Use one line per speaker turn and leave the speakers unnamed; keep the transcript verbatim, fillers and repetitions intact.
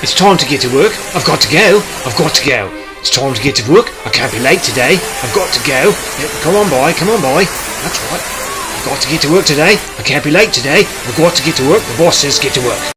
It's time to get to work. I've got to go. I've got to go. It's time to get to work. I can't be late today. I've got to go. Yeah, come on, boy. Come on, boy. That's right. I've got to get to work today. I can't be late today. I've got to get to work. The boss says get to work.